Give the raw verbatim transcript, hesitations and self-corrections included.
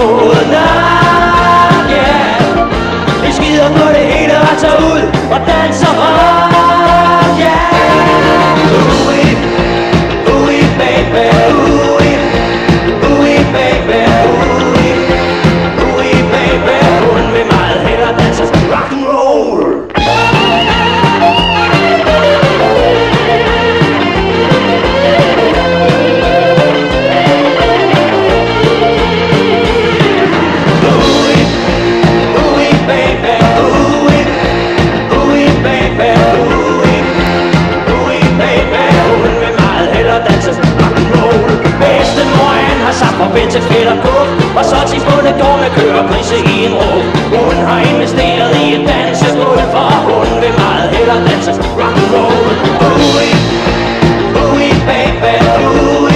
hovedet nat, yeah. Vi skider på det hele og tager ud og danser rock, yeah. Ooh, ooh, baby, ooh, ooh, baby, ooh, ooh, baby. Hun vil meget hellere danse rock and roll. Til fedt og kuk, og så til bundet går med køregrise i en råb. Hun har investeret i et dansegulv, for hun vil meget hellere danse rock'n'roll. Ooh, ooh, baby, ooh.